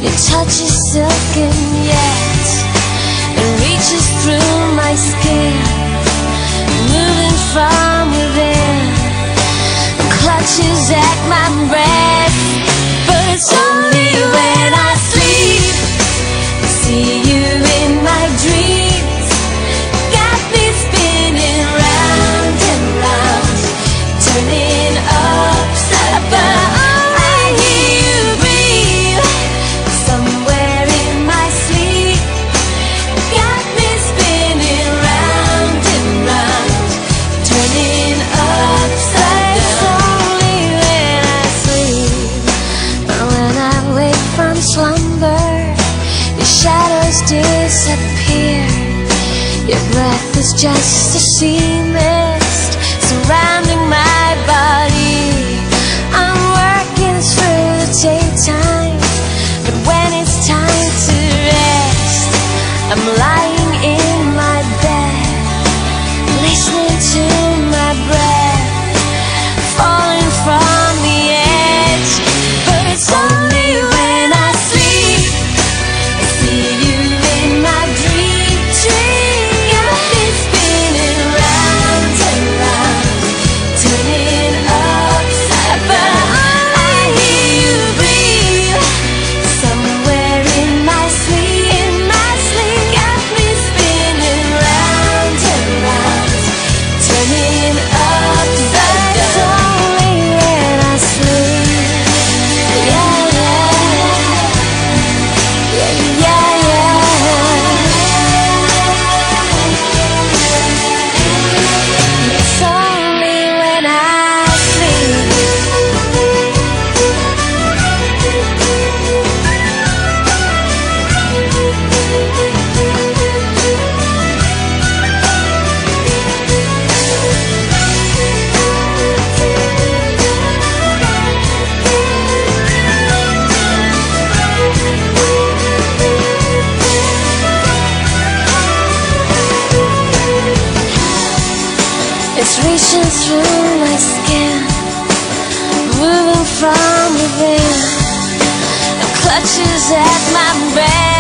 Your touch is silken yet it reaches through my skin, moving from within, clutches at my breast. But it's only when I sleep, see you in my dreams, got me spinning round and round, turning upside down. I hear you breathe somewhere in my sleep, got me spinning round and round, turning upside down. Only when I sleep, but when I wake from slumber, your shadows disappear. Your breath is just a sea mist surrounding my body. I'm working through the daytime, but when it's time to rest, I'm lying in my bed, listening to my breath, falling from the edge. But it's only when I sleep, I see you in my dream. Got me spinning round and round, turning upside down. I hear you breathe somewhere in my sleep, got me spinning round and round, turning upside down. It's only when I sleep, yeah, yeah, yeah, yeah. It's only when I sleep. It's reaching through my skin, moving from within, and clutches at my breast.